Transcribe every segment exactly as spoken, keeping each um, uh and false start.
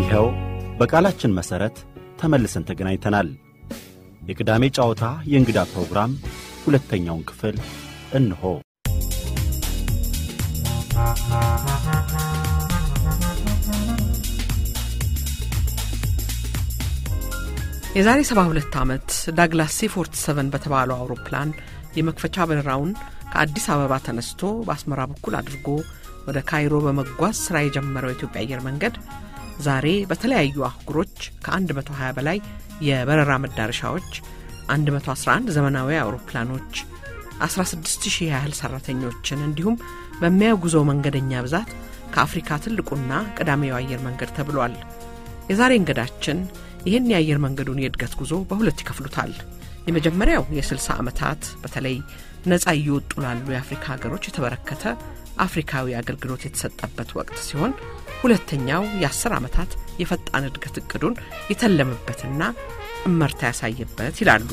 ይኸው በቃላችን መሰረት ተመልሰን ተገናኝተናል። የቅዳሜ ጨዋታ የእንግዳ ፕሮግራም ሁለተኛውን ክፍል እንሆ። የዛሬ ሰባ ሁለት ዓመት ዳግላስ ሲ ፎርቲ ሰቨን በተባለው አውሮፕላን የመክፈቻ በረራውን ከአዲስ አበባ ተነስቶ በአስመራ በኩል አድርጎ ወደ ካይሮ በመጓዝ ስራ የጀመረው የኢትዮጵያ አየር መንገድ ዛሬ በተለያዩ አህጉሮች ከ120 በላይ የበረራ መዳረሻዎች፣ አንድ መቶ አስራ አንድ ዘመናዊ አውሮፕላኖች፣ አስራ ስድስት ሺህ ያህል ሰራተኞችን እንዲሁም በሚያጉዘው መንገደኛ ብዛት ከአፍሪካ ትልቁና ቀዳሚው አየር መንገድ ተብሏል። የዛሬ እንግዳችን ይህን የአየር መንገዱን የእድገት ጉዞ በሁለት ይከፍሉታል። የመጀመሪያው የ60 ዓመታት በተለይ ነፃ እየወጡ ላሉ የአፍሪካ ሀገሮች የተበረከተ አፍሪካዊ አገልግሎት የተሰጠበት ወቅት ሲሆን፣ ሁለተኛው የ10 ዓመታት የፈጣን እድገት እቅዱን የተለመበትና እመርታ ያሳየበት ይላሉ።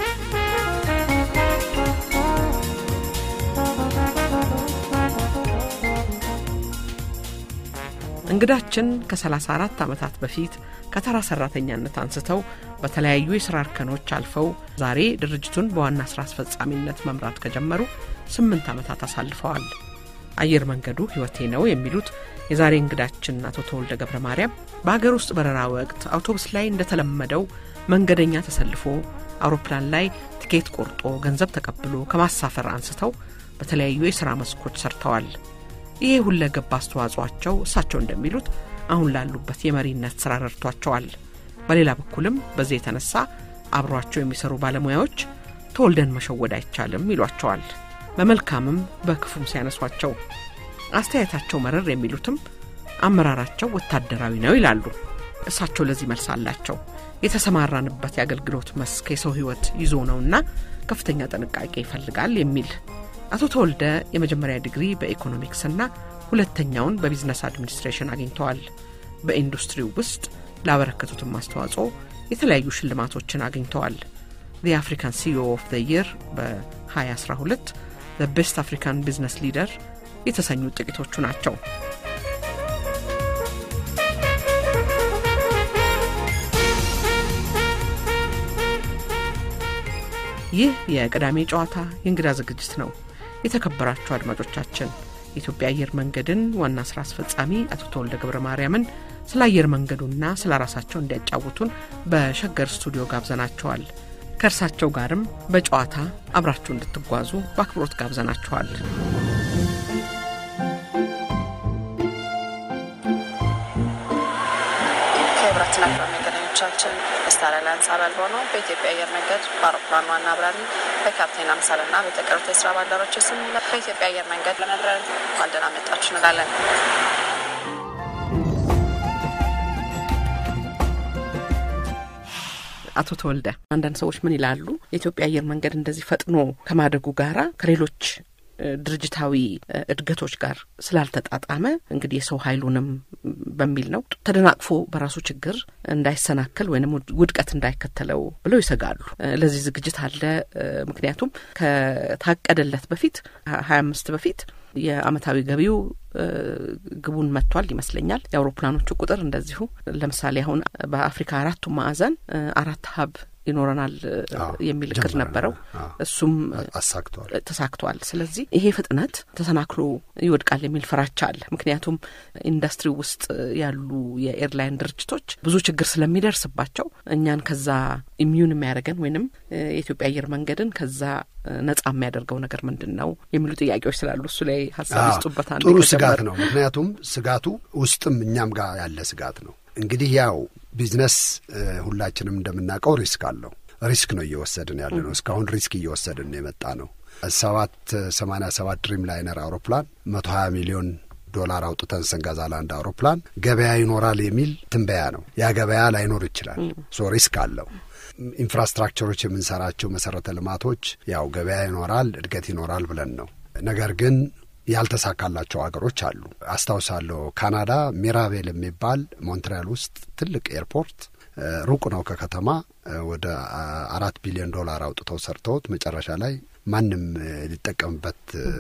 እንግዳችን ከ34 ዓመታት በፊት ከተራ ሰራተኛነት አንስተው በተለያዩ የሥራ እርከኖች አልፈው ዛሬ ድርጅቱን በዋና ሥራ አስፈጻሚነት መምራት ከጀመሩ ስምንት ዓመታት አሳልፈዋል። አየር መንገዱ ህይወቴ ነው የሚሉት የዛሬ እንግዳችን አቶ ተወልደ ገብረ ማርያም በአገር ውስጥ በረራ ወቅት አውቶቡስ ላይ እንደተለመደው መንገደኛ ተሰልፎ አውሮፕላን ላይ ቲኬት ቆርጦ ገንዘብ ተቀብሎ ከማሳፈር አንስተው በተለያዩ የሥራ መስኮች ሰርተዋል። ይሄ ሁለገብ አስተዋጽኦአቸው እሳቸው እንደሚሉት አሁን ላሉበት የመሪነት ሥራ ረድቷቸዋል። በሌላ በኩልም በዚህ የተነሳ አብሯቸው የሚሰሩ ባለሙያዎች ተወልደን መሸወድ አይቻልም ይሏቸዋል። በመልካምም በክፉም ሲያነሷቸው አስተያየታቸው መረር የሚሉትም አመራራቸው ወታደራዊ ነው ይላሉ። እሳቸው ለዚህ መልስ አላቸው። የተሰማራንበት የአገልግሎት መስክ የሰው ህይወት ይዞ ነውና ከፍተኛ ጥንቃቄ ይፈልጋል የሚል። አቶ ተወልደ የመጀመሪያ ዲግሪ በኢኮኖሚክስና ሁለተኛውን በቢዝነስ አድሚኒስትሬሽን አግኝተዋል። በኢንዱስትሪው ውስጥ ላበረከቱትም አስተዋጽኦ የተለያዩ ሽልማቶችን አግኝተዋል። The African C E O of the Year በ2012 The Best African Business Leader የተሰኙ ጥቂቶቹ ናቸው። ይህ የቅዳሜ ጨዋታ የእንግዳ ዝግጅት ነው። የተከበራችሁ አድማጮቻችን የኢትዮጵያ አየር መንገድን ዋና ሥራ አስፈጻሚ አቶ ተወልደ ገብረ ማርያምን ስለ አየር መንገዱና ስለ ራሳቸው እንዲያጫውቱን በሸገር ስቱዲዮ ጋብዘናቸዋል። ከእርሳቸው ጋርም በጨዋታ አብራችሁ እንድትጓዙ በአክብሮት ጋብዘናቸዋል። ክብራትና ክቡራን ስታራላንስ አባል ሆኖ በኢትዮጵያ አየር መንገድ በአውሮፕላን ዋና አብራሪ በካፕቴን አምሳልና በተቀሩት የሥራ ባልደረቦች ስም በኢትዮጵያ አየር መንገድ ለመብረር እንኳን ደህና መጣችሁ እንላለን። አቶ ተወልደ አንዳንድ ሰዎች ምን ይላሉ? የኢትዮጵያ አየር መንገድ እንደዚህ ፈጥኖ ከማደጉ ጋራ ከሌሎች ድርጅታዊ እድገቶች ጋር ስላልተጣጣመ እንግዲህ የሰው ኃይሉንም በሚል ነው ተደናቅፎ በራሱ ችግር እንዳይሰናከል ወይንም ውድቀት እንዳይከተለው ብለው ይሰጋሉ። ለዚህ ዝግጅት አለ። ምክንያቱም ከታቀደለት በፊት ሀያ አምስት በፊት የአመታዊ ገቢው ግቡን መጥቷል ይመስለኛል። የአውሮፕላኖቹ ቁጥር እንደዚሁ ለምሳሌ አሁን በአፍሪካ አራቱ ማዕዘን አራት ሀብ ይኖረናል የሚል እቅድ ነበረው። እሱም አሳክቷል ተሳክቷል። ስለዚህ ይሄ ፍጥነት ተሰናክሎ ይወድቃል የሚል ፍራቻ አለ። ምክንያቱም ኢንዱስትሪ ውስጥ ያሉ የኤርላይን ድርጅቶች ብዙ ችግር ስለሚደርስባቸው እኛን ከዛ ኢሚዩን የሚያደርገን ወይንም የኢትዮጵያ አየር መንገድን ከዛ ነጻ የሚያደርገው ነገር ምንድነው የሚሉ ጥያቄዎች ስላሉ እሱ ላይ ሐሳብ ይስጡበት። አንዴ ጥሩ ስጋት ነው። ምክንያቱም ስጋቱ ውስጥም እኛም ጋር ያለ ስጋት ነው። እንግዲህ ያው ቢዝነስ ሁላችንም እንደምናውቀው ሪስክ አለው። ሪስክ ነው እየወሰድን ያለ ነው። እስካሁን ሪስክ እየወሰድን ነው የመጣ ነው። ሰባት ሰማንያ ሰባት ድሪም ላይነር አውሮፕላን መቶ ሀያ ሚሊዮን ዶላር አውጥተን ስንገዛ ለአንድ አውሮፕላን ገበያ ይኖራል የሚል ትንበያ ነው። ያ ገበያ ላይኖር ይችላል። ሶ ሪስክ አለው። ኢንፍራስትራክቸሮች የምንሰራቸው መሰረተ ልማቶች ያው ገበያ ይኖራል፣ እድገት ይኖራል ብለን ነው። ነገር ግን ያልተሳካላቸው አገሮች አሉ። አስታውሳለሁ ካናዳ ሚራቤል የሚባል ሞንትሪያል ውስጥ ትልቅ ኤርፖርት ሩቅ ነው ከከተማ ወደ አራት ቢሊዮን ዶላር አውጥተው ሰርተውት መጨረሻ ላይ ማንም ሊጠቀምበት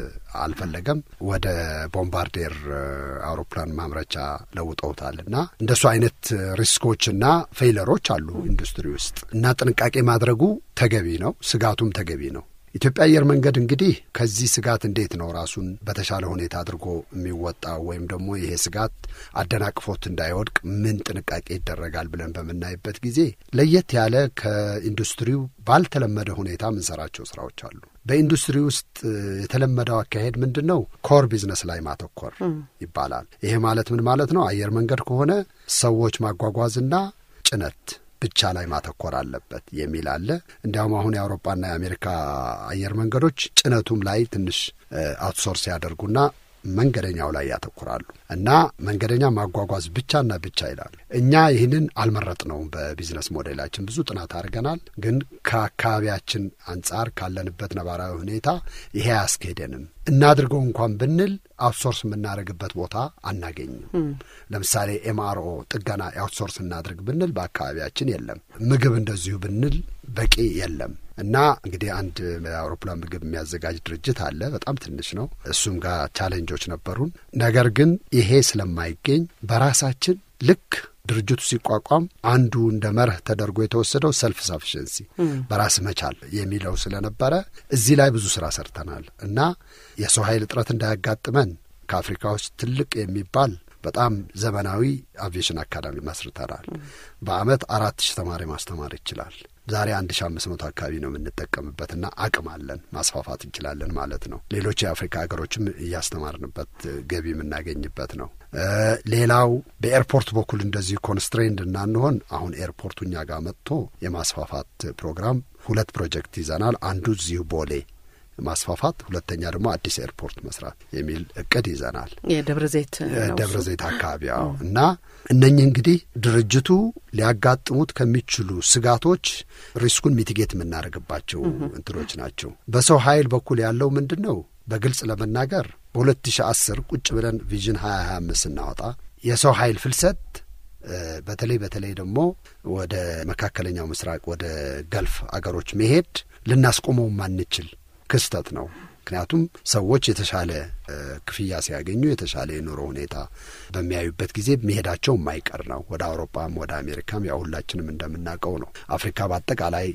አልፈለገም። ወደ ቦምባርዲየር አውሮፕላን ማምረቻ ለውጠውታልና እንደሱ አይነት ሪስኮችና ፌይለሮች አሉ ኢንዱስትሪ ውስጥ እና ጥንቃቄ ማድረጉ ተገቢ ነው፣ ስጋቱም ተገቢ ነው። ኢትዮጵያ አየር መንገድ እንግዲህ ከዚህ ስጋት እንዴት ነው ራሱን በተሻለ ሁኔታ አድርጎ የሚወጣው ወይም ደግሞ ይሄ ስጋት አደናቅፎት እንዳይወድቅ ምን ጥንቃቄ ይደረጋል ብለን በምናይበት ጊዜ ለየት ያለ ከኢንዱስትሪው ባልተለመደ ሁኔታ የምንሰራቸው ስራዎች አሉ። በኢንዱስትሪ ውስጥ የተለመደው አካሄድ ምንድን ነው? ኮር ቢዝነስ ላይ ማተኮር ይባላል። ይሄ ማለት ምን ማለት ነው? አየር መንገድ ከሆነ ሰዎች ማጓጓዝና ጭነት ብቻ ላይ ማተኮር አለበት የሚል አለ። እንዲያውም አሁን የአውሮፓና የአሜሪካ አየር መንገዶች ጭነቱም ላይ ትንሽ አውትሶርስ ያደርጉና መንገደኛው ላይ ያተኩራሉ እና መንገደኛ ማጓጓዝ ብቻና ብቻ ይላል። እኛ ይህንን አልመረጥነውም። በቢዝነስ ሞዴላችን ብዙ ጥናት አድርገናል። ግን ከአካባቢያችን አንጻር ካለንበት ነባራዊ ሁኔታ ይሄ አያስኬደንም። እናድርገው እንኳን ብንል አውትሶርስ የምናደርግበት ቦታ አናገኝም። ለምሳሌ ኤምአርኦ ጥገና አውትሶርስ እናድርግ ብንል በአካባቢያችን የለም። ምግብ እንደዚሁ ብንል በቂ የለም። እና እንግዲህ አንድ የአውሮፕላን ምግብ የሚያዘጋጅ ድርጅት አለ። በጣም ትንሽ ነው። እሱም ጋር ቻሌንጆች ነበሩን። ነገር ግን ይሄ ስለማይገኝ በራሳችን ልክ ድርጅቱ ሲቋቋም አንዱ እንደ መርህ ተደርጎ የተወሰደው ሰልፍ ሳፊሽንሲ በራስ መቻል የሚለው ስለነበረ እዚህ ላይ ብዙ ስራ ሰርተናል እና የሰው ኃይል እጥረት እንዳያጋጥመን ከአፍሪካ ውስጥ ትልቅ የሚባል በጣም ዘመናዊ አቪዬሽን አካዳሚ መስርተናል። በአመት አራት ሺህ ተማሪ ማስተማር ይችላል። ዛሬ አንድ ሺህ አምስት መቶ አካባቢ ነው የምንጠቀምበትና አቅም አለን፣ ማስፋፋት እንችላለን ማለት ነው። ሌሎች የአፍሪካ ሀገሮችም እያስተማርንበት ገቢ የምናገኝበት ነው። ሌላው በኤርፖርት በኩል እንደዚህ ኮንስትሬንድ እናንሆን አሁን ኤርፖርቱ እኛ ጋር መጥቶ የማስፋፋት ፕሮግራም ሁለት ፕሮጀክት ይዘናል። አንዱ እዚሁ ቦሌ ማስፋፋት፣ ሁለተኛ ደግሞ አዲስ ኤርፖርት መስራት የሚል እቅድ ይዘናል። የደብረ ዘይት ደብረ ዘይት አካባቢው እና እነኚህ እንግዲህ ድርጅቱ ሊያጋጥሙት ከሚችሉ ስጋቶች ሪስኩን ሚቲጌት የምናደርግባቸው እንትኖች ናቸው። በሰው ኃይል በኩል ያለው ምንድነው? በግልጽ ለመናገር በሁለት ሺህ አስር ቁጭ ብለን ቪዥን ሀያ ሀያ አምስት እናወጣ የሰው ኃይል ፍልሰት በተለይ በተለይ ደግሞ ወደ መካከለኛው ምስራቅ ወደ ገልፍ አገሮች መሄድ ልናስቆመው ማንችል ክስተት ነው። ምክንያቱም ሰዎች የተሻለ ክፍያ ሲያገኙ የተሻለ የኑሮ ሁኔታ በሚያዩበት ጊዜ መሄዳቸው የማይቀር ነው። ወደ አውሮፓም ወደ አሜሪካም ያው ሁላችንም እንደምናውቀው ነው። አፍሪካ በአጠቃላይ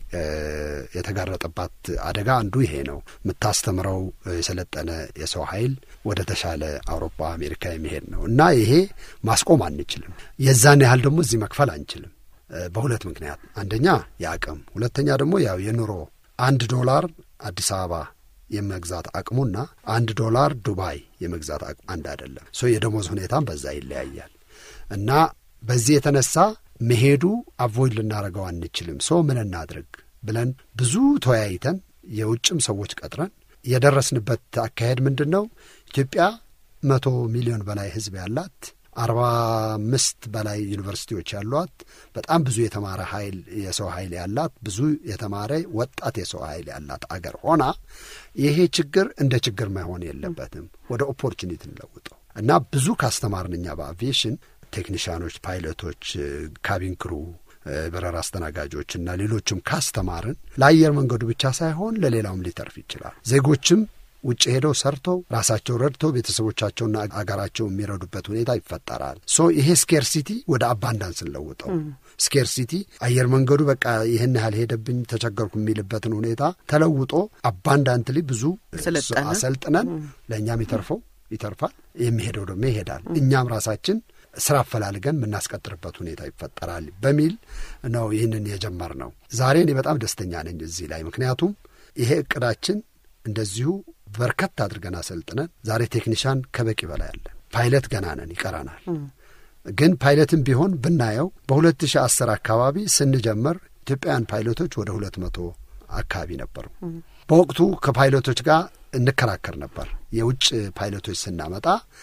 የተጋረጠባት አደጋ አንዱ ይሄ ነው። የምታስተምረው የሰለጠነ የሰው ኃይል ወደ ተሻለ አውሮፓ አሜሪካ የሚሄድ ነው እና ይሄ ማስቆም አንችልም። የዛን ያህል ደግሞ እዚህ መክፈል አንችልም በሁለት ምክንያት። አንደኛ የአቅም፣ ሁለተኛ ደግሞ ያው የኑሮ አንድ ዶላር አዲስ አበባ የመግዛት አቅሙና አንድ ዶላር ዱባይ የመግዛት አቅሙ አንድ አይደለም። ሶ የደሞዝ ሁኔታም በዛ ይለያያል እና በዚህ የተነሳ መሄዱ አቮይድ ልናደርገው አንችልም። ሶ ምን እናድርግ ብለን ብዙ ተወያይተን የውጭም ሰዎች ቀጥረን የደረስንበት አካሄድ ምንድነው? ኢትዮጵያ መቶ ሚሊዮን በላይ ህዝብ ያላት፣ አርባ አምስት በላይ ዩኒቨርሲቲዎች ያሏት፣ በጣም ብዙ የተማረ ኃይል የሰው ኃይል ያላት፣ ብዙ የተማረ ወጣት የሰው ኃይል ያላት አገር ሆና ይሄ ችግር እንደ ችግር መሆን የለበትም። ወደ ኦፖርቹኒቲ እንለውጠው እና ብዙ ካስተማርን እኛ በአቪዬሽን ቴክኒሻኖች፣ ፓይለቶች፣ ካቢን ክሩ፣ በረራ አስተናጋጆች እና ሌሎችም ካስተማርን ለአየር መንገዱ ብቻ ሳይሆን ለሌላውም ሊተርፍ ይችላል። ዜጎችም ውጭ ሄደው ሰርተው ራሳቸው ረድተው ቤተሰቦቻቸውና አገራቸው የሚረዱበት ሁኔታ ይፈጠራል። ሶ ይሄ ስኬርሲቲ ወደ አባንዳንስ እንለውጠው። ስኬርሲቲ አየር መንገዱ በቃ ይሄን ያህል ሄደብኝ ተቸገርኩ የሚልበትን ሁኔታ ተለውጦ አባንዳንትሊ ብዙ አሰልጥነን ለእኛም ይተርፈው ይተርፋል፣ የሚሄደው ደግሞ ይሄዳል። እኛም ራሳችን ስራ አፈላልገን የምናስቀጥርበት ሁኔታ ይፈጠራል በሚል ነው ይህንን የጀመርነው። ዛሬ እኔ በጣም ደስተኛ ነኝ እዚህ ላይ። ምክንያቱም ይሄ እቅዳችን እንደዚሁ በርከት አድርገን አሰልጥነን ዛሬ ቴክኒሻን ከበቂ በላይ አለ። ፓይለት ገና ነን፣ ይቀራናል። ግን ፓይለትም ቢሆን ብናየው በሁለት ሺህ አስር አካባቢ ስንጀምር ኢትዮጵያውያን ፓይለቶች ወደ ሁለት መቶ አካባቢ ነበሩ። በወቅቱ ከፓይለቶች ጋር እንከራከር ነበር። የውጭ ፓይለቶች ስናመጣ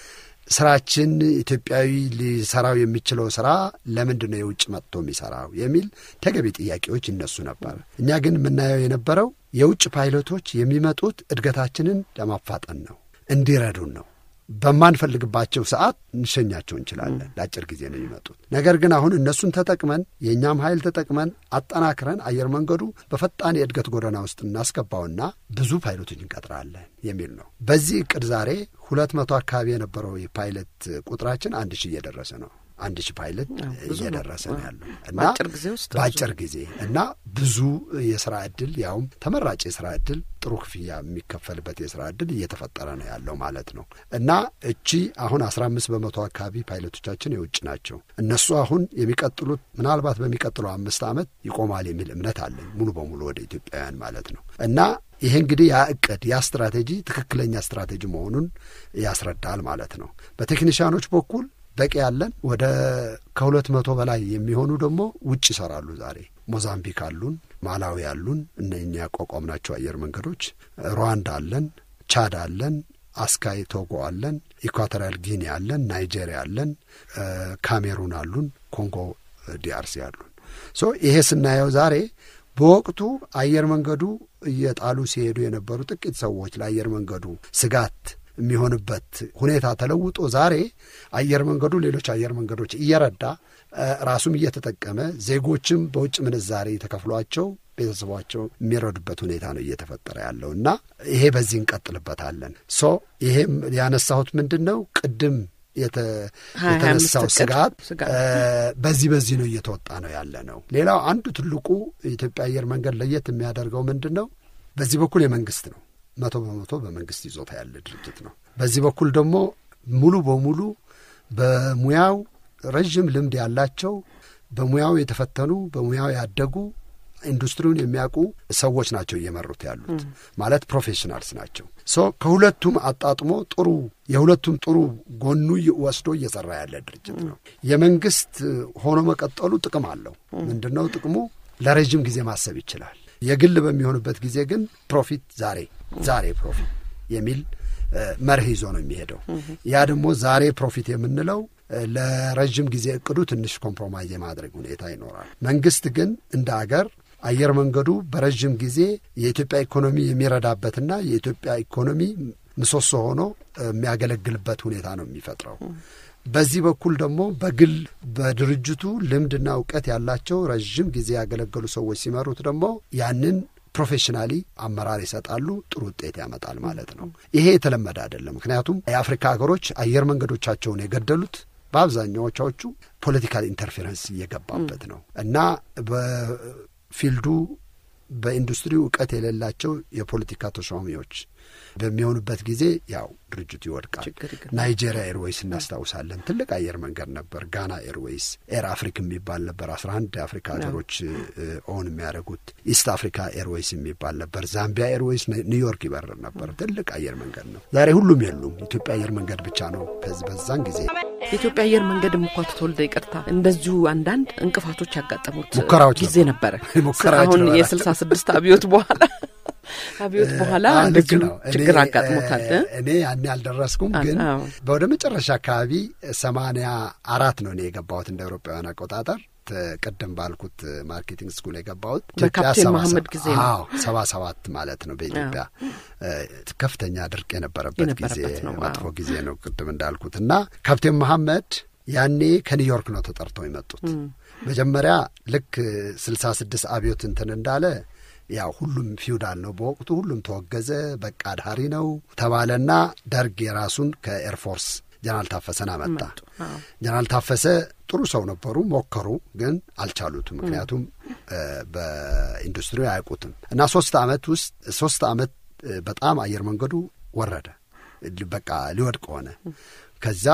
ስራችን ኢትዮጵያዊ ሊሰራው የሚችለው ስራ ለምንድን ነው የውጭ መጥቶ የሚሰራው የሚል ተገቢ ጥያቄዎች ይነሱ ነበር። እኛ ግን የምናየው የነበረው የውጭ ፓይለቶች የሚመጡት እድገታችንን ለማፋጠን ነው፣ እንዲረዱን ነው። በማንፈልግባቸው ሰዓት እንሸኛቸው እንችላለን። ለአጭር ጊዜ ነው የሚመጡት። ነገር ግን አሁን እነሱን ተጠቅመን የእኛም ኃይል ተጠቅመን አጠናክረን አየር መንገዱ በፈጣን የእድገት ጎዳና ውስጥ እናስገባውና ብዙ ፓይሎቶች እንቀጥራለን የሚል ነው። በዚህ እቅድ ዛሬ ሁለት መቶ አካባቢ የነበረው የፓይለት ቁጥራችን አንድ ሺህ እየደረሰ ነው። አንድ ሺህ ፓይለት እየደረሰ ነው ያለው እና በአጭር ጊዜ ውስጥ በአጭር ጊዜ እና ብዙ የስራ ዕድል ያውም ተመራጭ የስራ ዕድል ጥሩ ክፍያ የሚከፈልበት የስራ ዕድል እየተፈጠረ ነው ያለው ማለት ነው። እና እቺ አሁን አስራ አምስት በመቶ አካባቢ ፓይለቶቻችን የውጭ ናቸው። እነሱ አሁን የሚቀጥሉት ምናልባት በሚቀጥለው አምስት ዓመት ይቆማል የሚል እምነት አለን ሙሉ በሙሉ ወደ ኢትዮጵያውያን ማለት ነው። እና ይሄ እንግዲህ ያ እቅድ ያ ስትራቴጂ ትክክለኛ ስትራቴጂ መሆኑን ያስረዳል ማለት ነው። በቴክኒሽያኖች በኩል በቂ ያለን ወደ ከሁለት መቶ በላይ የሚሆኑ ደግሞ ውጭ ይሰራሉ። ዛሬ ሞዛምቢክ አሉን፣ ማላዊ አሉን፣ እነኛ ያቋቋምናቸው አየር መንገዶች፣ ሩዋንዳ አለን፣ ቻድ አለን፣ አስካይ ቶጎ አለን፣ ኢኳቶሪያል ጊኒ አለን፣ ናይጄሪያ አለን፣ ካሜሩን አሉን፣ ኮንጎ ዲአርሲ አሉን። ሶ ይሄ ስናየው ዛሬ በወቅቱ አየር መንገዱ እየጣሉ ሲሄዱ የነበሩ ጥቂት ሰዎች ለአየር መንገዱ ስጋት የሚሆንበት ሁኔታ ተለውጦ ዛሬ አየር መንገዱ ሌሎች አየር መንገዶች እየረዳ ራሱም እየተጠቀመ ዜጎችም በውጭ ምንዛሬ ተከፍሏቸው ቤተሰባቸው የሚረዱበት ሁኔታ ነው እየተፈጠረ ያለው እና ይሄ በዚህ እንቀጥልበታለን። ሶ ይሄም ያነሳሁት ምንድን ነው ቅድም የተነሳው ስጋት በዚህ በዚህ ነው እየተወጣ ነው ያለ ነው። ሌላው አንዱ ትልቁ የኢትዮጵያ አየር መንገድ ለየት የሚያደርገው ምንድን ነው? በዚህ በኩል የመንግስት ነው መቶ በመቶ በመንግስት ይዞታ ያለ ድርጅት ነው። በዚህ በኩል ደግሞ ሙሉ በሙሉ በሙያው ረጅም ልምድ ያላቸው በሙያው የተፈተኑ በሙያው ያደጉ ኢንዱስትሪውን የሚያውቁ ሰዎች ናቸው እየመሩት ያሉት ማለት ፕሮፌሽናልስ ናቸው። ሶ ከሁለቱም አጣጥሞ ጥሩ የሁለቱም ጥሩ ጎኑ ወስዶ እየሰራ ያለ ድርጅት ነው። የመንግስት ሆኖ መቀጠሉ ጥቅም አለው። ምንድነው ጥቅሙ? ለረጅም ጊዜ ማሰብ ይችላል። የግል በሚሆንበት ጊዜ ግን ፕሮፊት ዛሬ ዛሬ ፕሮፊት የሚል መርህ ይዞ ነው የሚሄደው። ያ ደግሞ ዛሬ ፕሮፊት የምንለው ለረጅም ጊዜ እቅዱ ትንሽ ኮምፕሮማይዝ የማድረግ ሁኔታ ይኖራል። መንግስት ግን እንደ አገር አየር መንገዱ በረጅም ጊዜ የኢትዮጵያ ኢኮኖሚ የሚረዳበትና የኢትዮጵያ ኢኮኖሚ ምሰሶ ሆኖ የሚያገለግልበት ሁኔታ ነው የሚፈጥረው። በዚህ በኩል ደግሞ በግል በድርጅቱ ልምድና እውቀት ያላቸው ረጅም ጊዜ ያገለገሉ ሰዎች ሲመሩት ደግሞ ያንን ፕሮፌሽናሊ አመራር ይሰጣሉ፣ ጥሩ ውጤት ያመጣል ማለት ነው። ይሄ የተለመደ አይደለም። ምክንያቱም የአፍሪካ ሀገሮች አየር መንገዶቻቸውን የገደሉት በአብዛኛዎቹ ፖለቲካል ኢንተርፌረንስ እየገባበት ነው እና በፊልዱ በኢንዱስትሪው እውቀት የሌላቸው የፖለቲካ ተሿሚዎች በሚሆኑበት ጊዜ ያው ድርጅቱ ይወድቃል። ናይጄሪያ ኤርዌይስ እናስታውሳለን። ትልቅ አየር መንገድ ነበር። ጋና ኤርዌይስ፣ ኤር አፍሪክ የሚባል ነበር። አስራ አንድ የአፍሪካ ሀገሮች ኦን የሚያደርጉት። ኢስት አፍሪካ ኤርዌይስ የሚባል ነበር። ዛምቢያ ኤርዌይስ ኒውዮርክ ይበርር ነበር። ትልቅ አየር መንገድ ነው። ዛሬ ሁሉም የሉም። ኢትዮጵያ አየር መንገድ ብቻ ነው ከዚህ በዛን ጊዜ። የኢትዮጵያ አየር መንገድ እንኳን ተወልደ ይቅርታ እንደዚሁ አንዳንድ እንቅፋቶች ያጋጠሙት ጊዜ ነበር። አሁን የስልሳ ስድስት አብዮት በኋላ አብዮት በኋላ እንደዚህ ችግር አጋጥሞታል። እኔ ያኔ አልደረስኩም፣ ግን በወደ መጨረሻ አካባቢ ሰማንያ አራት ነው እኔ የገባሁት እንደ አውሮፓውያን አቆጣጠር። ቀደም ባልኩት ማርኬቲንግ ስኩል የገባሁት በካፕቴን መሐመድ ጊዜ ነው። አዎ ሰባ ሰባት ማለት ነው። በኢትዮጵያ ከፍተኛ ድርቅ የነበረበት ጊዜ መጥፎ ጊዜ ነው ቅድም እንዳልኩት እና ካፕቴን መሐመድ ያኔ ከኒውዮርክ ነው ተጠርተው የመጡት። መጀመሪያ ልክ ስልሳ ስድስት አብዮት እንትን እንዳለ ያው ሁሉም ፊውዳል ነው በወቅቱ፣ ሁሉም ተወገዘ፣ በቃ አድሃሪ ነው ተባለና ደርግ የራሱን ከኤርፎርስ ጀነራል ታፈሰን አመጣ። ጀነራል ታፈሰ ጥሩ ሰው ነበሩ፣ ሞከሩ፣ ግን አልቻሉትም። ምክንያቱም በኢንዱስትሪው አያውቁትም እና ሶስት አመት ውስጥ ሶስት አመት በጣም አየር መንገዱ ወረደ፣ በቃ ሊወድቅ ሆነ። ከዛ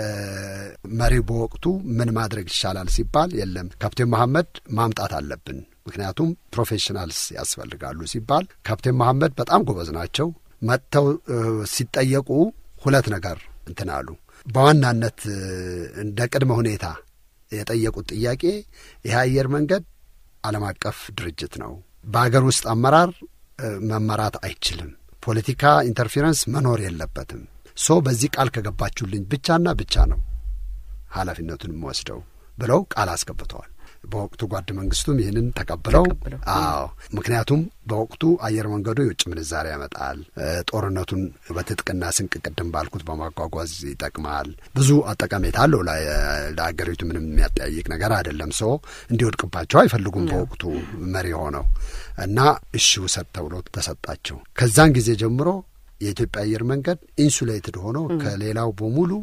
መሪው በወቅቱ ምን ማድረግ ይሻላል ሲባል የለም ካፕቴን መሐመድ ማምጣት አለብን፣ ምክንያቱም ፕሮፌሽናልስ ያስፈልጋሉ ሲባል ካፕቴን መሐመድ በጣም ጎበዝ ናቸው። መጥተው ሲጠየቁ ሁለት ነገር እንትን አሉ። በዋናነት እንደ ቅድመ ሁኔታ የጠየቁት ጥያቄ ይህ አየር መንገድ ዓለም አቀፍ ድርጅት ነው፣ በአገር ውስጥ አመራር መመራት አይችልም፣ ፖለቲካ ኢንተርፌረንስ መኖር የለበትም። ሶ በዚህ ቃል ከገባችሁልኝ ብቻና ብቻ ነው ኃላፊነቱን ወስደው ብለው ቃል አስገብተዋል። በወቅቱ ጓድ መንግስቱም ይህንን ተቀብለው አዎ ምክንያቱም በወቅቱ አየር መንገዱ የውጭ ምንዛሪ ያመጣል ጦርነቱን በትጥቅና ስንቅ ቅድም ባልኩት በማጓጓዝ ይጠቅማል ብዙ አጠቃሜታ አለው ለሀገሪቱ ምንም የሚያጠያይቅ ነገር አይደለም ሰው እንዲወድቅባቸው አይፈልጉም በወቅቱ መሪ ሆነው እና እሺ ውሰድ ተብሎ ተሰጣቸው ከዛን ጊዜ ጀምሮ የኢትዮጵያ አየር መንገድ ኢንሱሌትድ ሆኖ ከሌላው በሙሉ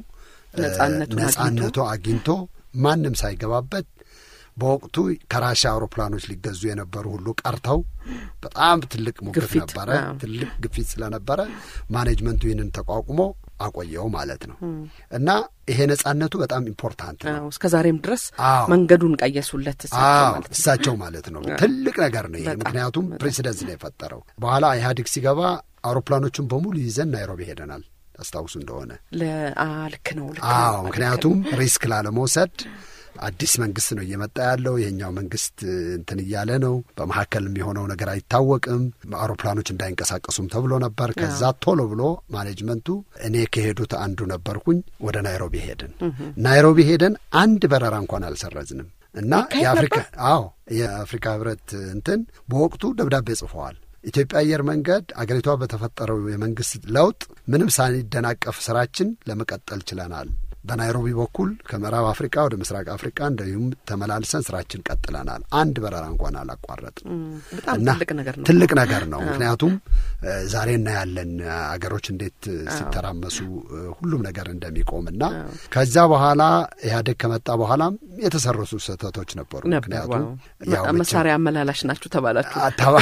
ነጻነቱ አግኝቶ ማንም ሳይገባበት በወቅቱ ከራሻ አውሮፕላኖች ሊገዙ የነበሩ ሁሉ ቀርተው በጣም ትልቅ ሙግት ነበረ ትልቅ ግፊት ስለነበረ ማኔጅመንቱ ይህንን ተቋቁሞ አቆየው ማለት ነው እና ይሄ ነጻነቱ በጣም ኢምፖርታንት ነው እስከ ዛሬም ድረስ መንገዱን ቀየሱለት ማለት እሳቸው ማለት ነው ትልቅ ነገር ነው ይሄ ምክንያቱም ፕሬሲደንት ነው የፈጠረው በኋላ ኢህአዴግ ሲገባ አውሮፕላኖቹን በሙሉ ይዘን ናይሮቢ ሄደናል አስታውሱ እንደሆነ ለአልክ ነው አዎ ምክንያቱም ሪስክ ላለመውሰድ አዲስ መንግስት ነው እየመጣ ያለው የኛው መንግስት እንትን እያለ ነው በመሐከል የሚሆነው ነገር አይታወቅም አውሮፕላኖች እንዳይንቀሳቀሱም ተብሎ ነበር ከዛ ቶሎ ብሎ ማኔጅመንቱ እኔ ከሄዱት አንዱ ነበርኩኝ ወደ ናይሮቢ ሄደን ናይሮቢ ሄደን አንድ በረራ እንኳን አልሰረዝንም እና የአፍሪካ አዎ የአፍሪካ ህብረት እንትን በወቅቱ ደብዳቤ ጽፈዋል ኢትዮጵያ አየር መንገድ አገሪቷ በተፈጠረው የመንግስት ለውጥ ምንም ሳይደናቀፍ ስራችን ለመቀጠል ችለናል በናይሮቢ በኩል ከመራብ አፍሪካ ወደ ምስራቅ አፍሪካ እንደውም ተመላልሰን ስራችን ቀጥለናል አንድ በረራ እንኳን አላቋረጥንም በጣም ትልቅ ነገር ነው ትልቅ ነገር ነው ምክንያቱም ዛሬና ያለን አገሮች እንዴት ሲተራመሱ ሁሉም ነገር እንደሚቆምና ከዛ በኋላ ኢህአዴግ ከመጣ በኋላም የተሰረሱ ስህተቶች ነበሩ ምክንያቱም ያው መሳሪያ አመላላሽ ናችሁ ተባላችሁ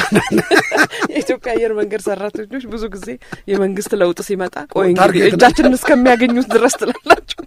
የኢትዮጵያ አየር መንገድ ሰራተኞች ብዙ ጊዜ የመንግስት ለውጥ ሲመጣ ቆይ እጃችንን እስከሚያገኙት ድረስ ትላላችሁ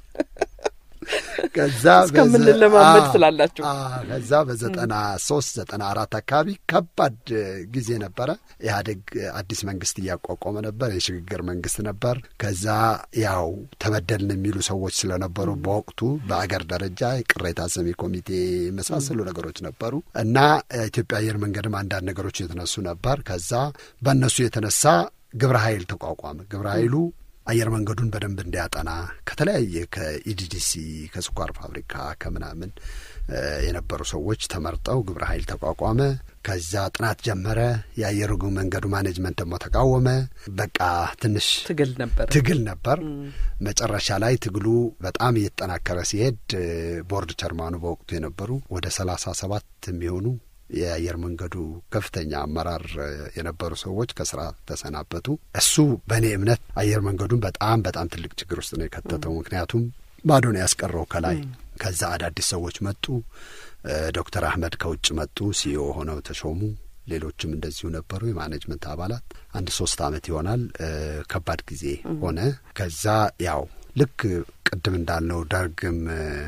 ከዛ እስከምን ለማመድ ትላላችሁ ከዛ በዘጠና ሶስት ዘጠና አራት አካባቢ ከባድ ጊዜ ነበረ ኢህአዴግ አዲስ መንግስት እያቋቋመ ነበር የሽግግር መንግስት ነበር ከዛ ያው ተበደልን የሚሉ ሰዎች ስለነበሩ በወቅቱ በአገር ደረጃ ቅሬታ ሰሚ ኮሚቴ መሳሰሉ ነገሮች ነበሩ እና ኢትዮጵያ አየር መንገድም አንዳንድ ነገሮች የተነሱ ነበር ከዛ በእነሱ የተነሳ ግብረ ኃይል ተቋቋመ ግብረ ኃይሉ አየር መንገዱን በደንብ እንዲያጠና ከተለያየ ከኢዲዲሲ ከስኳር ፋብሪካ ከምናምን የነበሩ ሰዎች ተመርጠው ግብረ ኃይል ተቋቋመ ከዛ ጥናት ጀመረ የአየር መንገዱ ማኔጅመንት ደግሞ ተቃወመ በቃ ትንሽ ትግል ነበር ትግል ነበር መጨረሻ ላይ ትግሉ በጣም እየተጠናከረ ሲሄድ ቦርድ ቸርማኑ በወቅቱ የነበሩ ወደ ሰላሳ ሰባት የሚሆኑ የአየር መንገዱ ከፍተኛ አመራር የነበሩ ሰዎች ከስራ ተሰናበቱ እሱ በእኔ እምነት አየር መንገዱን በጣም በጣም ትልቅ ችግር ውስጥ ነው የከተተው ምክንያቱም ባዶ ነው ያስቀረው ከላይ ከዛ አዳዲስ ሰዎች መጡ ዶክተር አህመድ ከውጭ መጡ ሲኢኦ ሆነው ተሾሙ ሌሎችም እንደዚሁ ነበሩ የማኔጅመንት አባላት አንድ ሶስት አመት ይሆናል ከባድ ጊዜ ሆነ ከዛ ያው ልክ ቅድም እንዳልነው ደርግም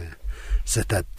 ስተት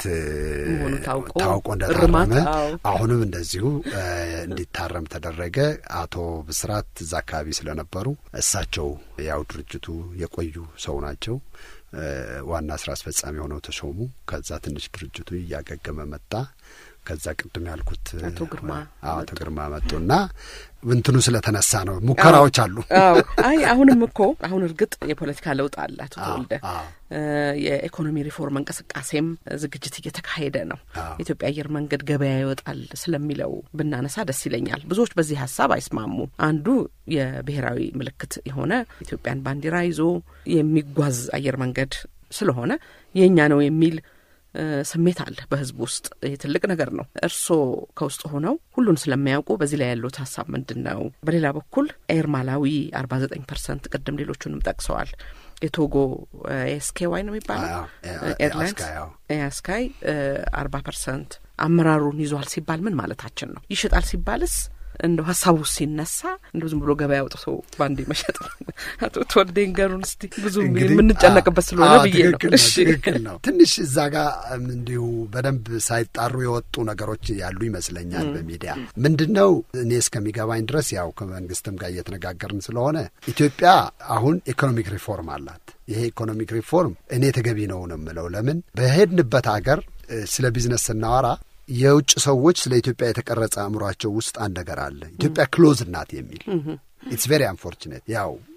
ታውቆ እንደታረመ አሁንም እንደዚሁ እንዲታረም ተደረገ አቶ ብስራት እዛ አካባቢ ስለነበሩ እሳቸው ያው ድርጅቱ የቆዩ ሰው ናቸው ዋና ስራ አስፈጻሚ ሆነው ተሾሙ ከዛ ትንሽ ድርጅቱ እያገገመ መጣ ከዛ ቅድም ያልኩት አቶ ግርማ አቶ ግርማ መጡና እንትኑ ስለተነሳ ነው ሙከራዎች አሉ አዎ አይ አሁንም እኮ አሁን እርግጥ የፖለቲካ ለውጥ አለ አቶ ተወልደ የኢኮኖሚ ሪፎርም እንቅስቃሴም ዝግጅት እየተካሄደ ነው ኢትዮጵያ አየር መንገድ ገበያ ይወጣል ስለሚለው ብናነሳ ደስ ይለኛል ብዙዎች በዚህ ሐሳብ አይስማሙ አንዱ የብሔራዊ ምልክት የሆነ ኢትዮጵያን ባንዲራ ይዞ የሚጓዝ አየር መንገድ ስለሆነ የኛ ነው የሚል ስሜት አለ በህዝብ ውስጥ ትልቅ ነገር ነው እርሶ ከውስጥ ሆነው ሁሉን ስለሚያውቁ በዚህ ላይ ያለው ሐሳብ ምንድነው በሌላ በኩል ኤር ማላዊ አርባ ዘጠኝ ፐርሰንት ቅድም ሌሎቹንም ጠቅሰዋል የቶጎ ኤስኬዋይ ነው የሚባለው ኤርላይንስ ኤስካይ አርባ ፐርሰንት አመራሩን ይዟል ሲባል ምን ማለታችን ነው ይሽጣል ሲባልስ እንደው ሐሳቡ ሲነሳ እንደው ዝም ብሎ ገበያ አውጥቶ ባንዴ መሸጥ አቶ ተወልደ ንገሩን እስቲ ብዙ ምን እንጨነቅበት ስለሆነ ብዬ ነው እሺ ነው ትንሽ እዛ ጋር እንዲሁ በደንብ ሳይጣሩ የወጡ ነገሮች ያሉ ይመስለኛል በሚዲያ ምንድነው እኔ እስከሚገባኝ ድረስ ያው ከመንግስትም ጋር እየተነጋገርን ስለሆነ ኢትዮጵያ አሁን ኢኮኖሚክ ሪፎርም አላት ይሄ ኢኮኖሚክ ሪፎርም እኔ ተገቢ ነው ነው የምለው ለምን በሄድንበት ሀገር ስለ ቢዝነስ ስናወራ የውጭ ሰዎች ስለ ኢትዮጵያ የተቀረጸ አእምሯቸው ውስጥ አንድ ነገር አለ ኢትዮጵያ ክሎዝ ናት የሚል ኢትስ ቬሪ አንፎርቹኔት ያው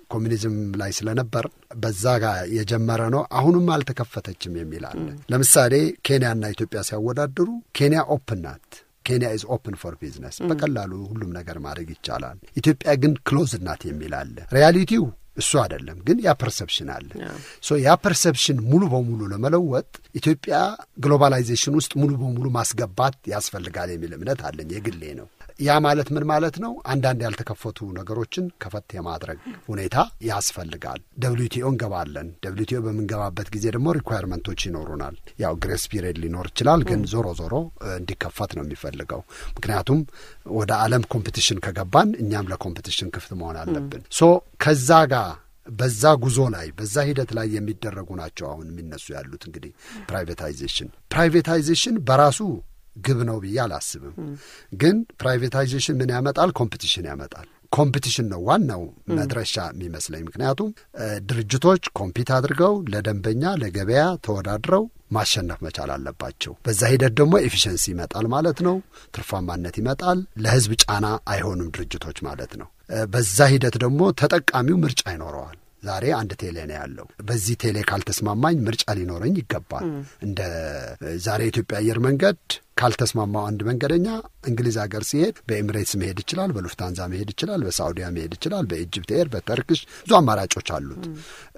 ኮሚኒዝም ላይ ስለነበር በዛ ጋር የጀመረ ነው። አሁንም አልተከፈተችም የሚል አለ። ለምሳሌ ኬንያና ኢትዮጵያ ሲያወዳድሩ ኬንያ ኦፕን ናት። ኬንያ ኢዝ ኦፕን ፎር ቢዝነስ፣ በቀላሉ ሁሉም ነገር ማድረግ ይቻላል። ኢትዮጵያ ግን ክሎዝ ናት የሚል አለ። ሪያሊቲው እሱ አይደለም፣ ግን ያ ፐርሰፕሽን አለ። ሶ ያ ፐርሰፕሽን ሙሉ በሙሉ ለመለወጥ ኢትዮጵያ ግሎባላይዜሽን ውስጥ ሙሉ በሙሉ ማስገባት ያስፈልጋል የሚል እምነት አለኝ፣ የግሌ ነው። ያ ማለት ምን ማለት ነው? አንዳንድ ያልተከፈቱ ነገሮችን ከፈት የማድረግ ሁኔታ ያስፈልጋል። ደብሊውቲኦ እንገባለን። ደብሊውቲኦ በምንገባበት ጊዜ ደግሞ ሪኳየርመንቶች ይኖሩናል። ያው ግሬስ ፒሪየድ ሊኖር ይችላል፣ ግን ዞሮ ዞሮ እንዲከፈት ነው የሚፈልገው። ምክንያቱም ወደ ዓለም ኮምፒቲሽን ከገባን እኛም ለኮምፒቲሽን ክፍት መሆን አለብን። ሶ ከዛ ጋር በዛ ጉዞ ላይ በዛ ሂደት ላይ የሚደረጉ ናቸው አሁን የሚነሱ ያሉት። እንግዲህ ፕራይቬታይዜሽን ፕራይቬታይዜሽን በራሱ ግብ ነው ብዬ አላስብም። ግን ፕራይቬታይዜሽን ምን ያመጣል? ኮምፒቲሽን ያመጣል። ኮምፒቲሽን ነው ዋናው መድረሻ የሚመስለኝ። ምክንያቱም ድርጅቶች ኮምፒት አድርገው ለደንበኛ ለገበያ ተወዳድረው ማሸነፍ መቻል አለባቸው። በዛ ሂደት ደግሞ ኤፊሽንሲ ይመጣል ማለት ነው። ትርፋማነት ይመጣል። ለህዝብ ጫና አይሆኑም ድርጅቶች ማለት ነው። በዛ ሂደት ደግሞ ተጠቃሚው ምርጫ ይኖረዋል። ዛሬ አንድ ቴሌ ነው ያለው። በዚህ ቴሌ ካልተስማማኝ ምርጫ ሊኖረኝ ይገባል። እንደ ዛሬ ኢትዮጵያ አየር መንገድ ካልተስማማው አንድ መንገደኛ እንግሊዝ ሀገር ሲሄድ በኤሚሬትስ መሄድ ይችላል፣ በሉፍታንዛ መሄድ ይችላል፣ በሳዑዲያ መሄድ ይችላል፣ በኢጅፕት ኤር፣ በተርክሽ ብዙ አማራጮች አሉት።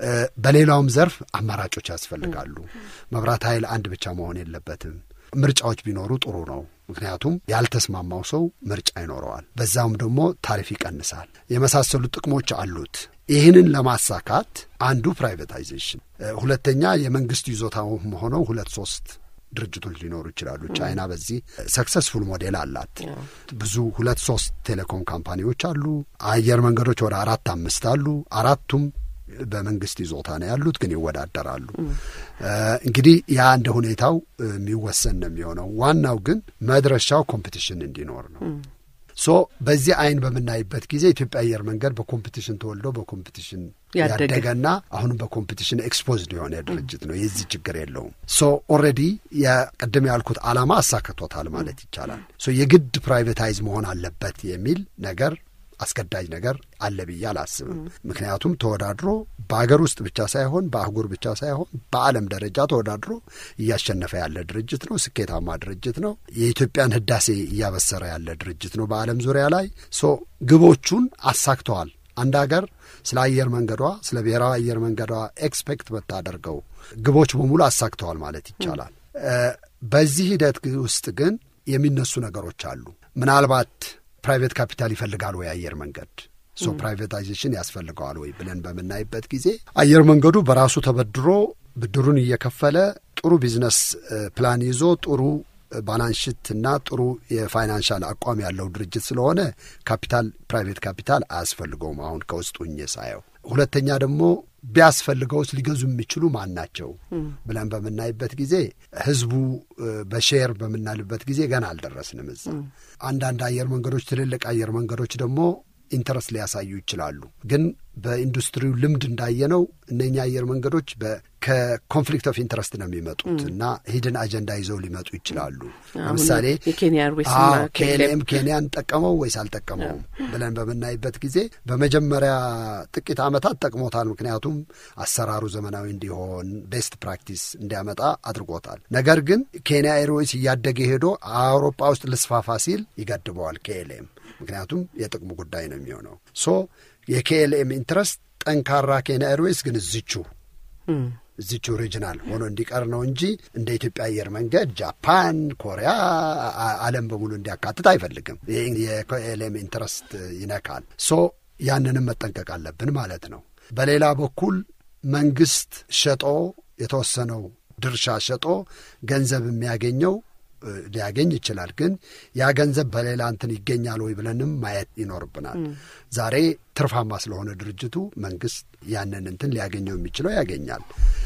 በሌላውም ዘርፍ አማራጮች ያስፈልጋሉ። መብራት ኃይል አንድ ብቻ መሆን የለበትም። ምርጫዎች ቢኖሩ ጥሩ ነው። ምክንያቱም ያልተስማማው ሰው ምርጫ ይኖረዋል። በዛውም ደግሞ ታሪፍ ይቀንሳል። የመሳሰሉ ጥቅሞች አሉት። ይህንን ለማሳካት አንዱ ፕራይቬታይዜሽን፣ ሁለተኛ የመንግስት ይዞታው ሆነው ሁለት ሶስት ድርጅቶች ሊኖሩ ይችላሉ። ቻይና በዚህ ሰክሰስፉል ሞዴል አላት። ብዙ ሁለት ሶስት ቴሌኮም ካምፓኒዎች አሉ። አየር መንገዶች ወደ አራት አምስት አሉ። አራቱም በመንግስት ይዞታ ነው ያሉት፣ ግን ይወዳደራሉ። እንግዲህ ያ እንደ ሁኔታው የሚወሰን ነው የሚሆነው። ዋናው ግን መድረሻው ኮምፒቲሽን እንዲኖር ነው። ሶ በዚህ አይን በምናይበት ጊዜ ኢትዮጵያ አየር መንገድ በኮምፒቲሽን ተወልዶ በኮምፒቲሽን ያደገና አሁንም በኮምፒቲሽን ኤክስፖዝድ የሆነ ድርጅት ነው። የዚህ ችግር የለውም። ሶ ኦልሬዲ የቀደም ያልኩት ዓላማ አሳክቶታል ማለት ይቻላል። ሶ የግድ ፕራይቬታይዝ መሆን አለበት የሚል ነገር አስገዳጅ ነገር አለ ብዬ አላስብም። ምክንያቱም ተወዳድሮ በአገር ውስጥ ብቻ ሳይሆን በአህጉር ብቻ ሳይሆን በዓለም ደረጃ ተወዳድሮ እያሸነፈ ያለ ድርጅት ነው። ስኬታማ ድርጅት ነው። የኢትዮጵያን ህዳሴ እያበሰረ ያለ ድርጅት ነው በዓለም ዙሪያ ላይ። ሶ ግቦቹን አሳክተዋል። አንድ ሀገር ስለ አየር መንገዷ ስለ ብሔራዊ አየር መንገዷ ኤክስፔክት በታደርገው ግቦች በሙሉ አሳክተዋል ማለት ይቻላል። በዚህ ሂደት ውስጥ ግን የሚነሱ ነገሮች አሉ። ምናልባት ፕራይቬት ካፒታል ይፈልጋል ወይ አየር መንገድ? ሶ ፕራይቬታይዜሽን ያስፈልገዋል ወይ ብለን በምናይበት ጊዜ አየር መንገዱ በራሱ ተበድሮ ብድሩን እየከፈለ ጥሩ ቢዝነስ ፕላን ይዞ ጥሩ ባላንሽትና ጥሩ የፋይናንሻል አቋም ያለው ድርጅት ስለሆነ ካፒታል ፕራይቬት ካፒታል አያስፈልገውም አሁን ከውስጡ ሳየው። ሁለተኛ ደግሞ ቢያስፈልገውስ ሊገዙ የሚችሉ ማን ናቸው ብለን በምናይበት ጊዜ ህዝቡ በሼር በምናልበት ጊዜ ገና አልደረስንም እዛ። አንዳንድ አየር መንገዶች ትልልቅ አየር መንገዶች ደግሞ ኢንተረስት ሊያሳዩ ይችላሉ። ግን በኢንዱስትሪው ልምድ እንዳየነው እነኛ አየር መንገዶች ከኮንፍሊክት ኦፍ ኢንተረስት ነው የሚመጡት እና ሂድን አጀንዳ ይዘው ሊመጡ ይችላሉ። ለምሳሌ ኬንያም ኬንያን ጠቀመው ወይስ አልጠቀመውም ብለን በምናይበት ጊዜ በመጀመሪያ ጥቂት ዓመታት ጠቅሞታል። ምክንያቱም አሰራሩ ዘመናዊ እንዲሆን ቤስት ፕራክቲስ እንዲያመጣ አድርጎታል። ነገር ግን ኬንያ ኤርዌይስ እያደገ ሄዶ አውሮፓ ውስጥ ልስፋፋ ሲል ይገድበዋል ኬኤልኤም። ምክንያቱም የጥቅሙ ጉዳይ ነው የሚሆነው። ሶ የኬኤልኤም ኢንትረስት ጠንካራ ኬንያ ኤርዌይስ ግን እዚቹ እዚቹ ሪጅናል ሆኖ እንዲቀር ነው እንጂ እንደ ኢትዮጵያ አየር መንገድ ጃፓን፣ ኮሪያ፣ ዓለም በሙሉ እንዲያካትት አይፈልግም። የኬኤልኤም ኢንትረስት ይነካል። ሶ ያንንም መጠንቀቅ አለብን ማለት ነው። በሌላ በኩል መንግስት ሸጦ የተወሰነው ድርሻ ሸጦ ገንዘብ የሚያገኘው ሊያገኝ ይችላል። ግን ያ ገንዘብ በሌላ እንትን ይገኛል ወይ ብለንም ማየት ይኖርብናል። ዛሬ ትርፋማ ስለሆነ ድርጅቱ መንግስት ያንን እንትን ሊያገኘው የሚችለው ያገኛል።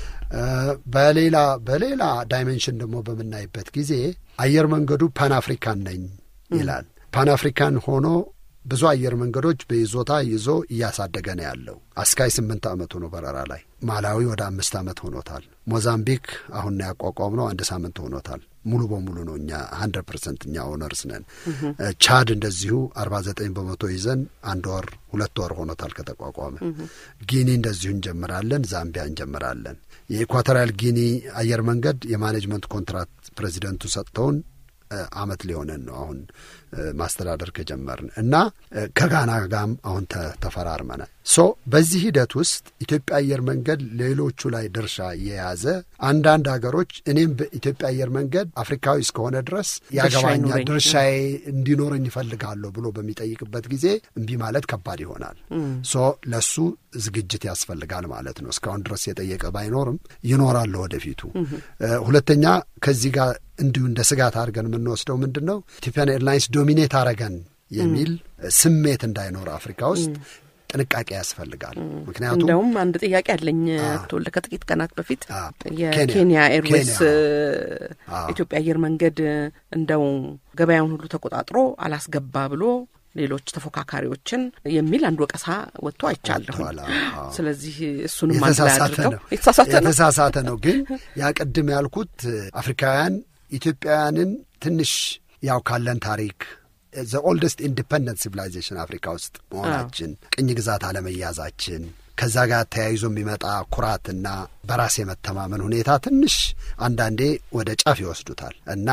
በሌላ በሌላ ዳይሜንሽን ደግሞ በምናይበት ጊዜ አየር መንገዱ ፓን አፍሪካን ነኝ ይላል። ፓን አፍሪካን ሆኖ ብዙ አየር መንገዶች በይዞታ ይዞ እያሳደገ ነው ያለው። አስካይ ስምንት ዓመት ሆኖ በረራ ላይ፣ ማላዊ ወደ አምስት ዓመት ሆኖታል። ሞዛምቢክ አሁን ነው ያቋቋምነው፣ አንድ ሳምንት ሆኖታል። ሙሉ በሙሉ ነው እኛ መቶ ፐርሰንት እኛ ኦነርስ ነን። ቻድ እንደዚሁ አርባ ዘጠኝ በመቶ ይዘን አንድ ወር ሁለት ወር ሆኖታል ከተቋቋመ። ጊኒ እንደዚሁ እንጀምራለን፣ ዛምቢያ እንጀምራለን። የኢኳቶሪያል ጊኒ አየር መንገድ የማኔጅመንት ኮንትራክት ፕሬዚደንቱ ሰጥተውን አመት ሊሆነን ነው አሁን ማስተዳደር ከጀመርን እና ከጋና ጋም አሁን ተፈራርመናል። ሶ በዚህ ሂደት ውስጥ ኢትዮጵያ አየር መንገድ ሌሎቹ ላይ ድርሻ የያዘ አንዳንድ ሀገሮች እኔም በኢትዮጵያ አየር መንገድ አፍሪካዊ እስከሆነ ድረስ ያገባኛል ድርሻዬ እንዲኖረኝ ይፈልጋለሁ ብሎ በሚጠይቅበት ጊዜ እምቢ ማለት ከባድ ይሆናል። ሶ ለሱ ዝግጅት ያስፈልጋል ማለት ነው። እስካሁን ድረስ የጠየቀ ባይኖርም ይኖራል ወደፊቱ። ሁለተኛ ከዚህ ጋር እንዲሁ እንደ ስጋት አድርገን የምንወስደው ምንድን ነው ኢትዮጵያን ኤርላይንስ ዶሚኔት አረገን የሚል ስሜት እንዳይኖር አፍሪካ ውስጥ ጥንቃቄ ያስፈልጋል። ምክንያቱም እንደውም አንድ ጥያቄ አለኝ ተወልደ ከጥቂት ቀናት በፊት የኬንያ ኤርዌይስ ኢትዮጵያ አየር መንገድ እንደው ገበያውን ሁሉ ተቆጣጥሮ አላስገባ ብሎ ሌሎች ተፎካካሪዎችን የሚል አንድ ወቀሳ ወጥቶ አይቻለሁ። ስለዚህ እሱንም ማንላድርገው የተሳሳተ ነው። ግን ያ ቀድም ያልኩት አፍሪካውያን ኢትዮጵያውያንን ትንሽ ያው ካለን ታሪክ the oldest independent civilization አፍሪካ ውስጥ መሆናችን፣ ቅኝ ግዛት አለመያዛችን፣ ከዛ ጋር ተያይዞ የሚመጣ ኩራትና በራስ የመተማመን ሁኔታ ትንሽ አንዳንዴ ወደ ጫፍ ይወስዱታል እና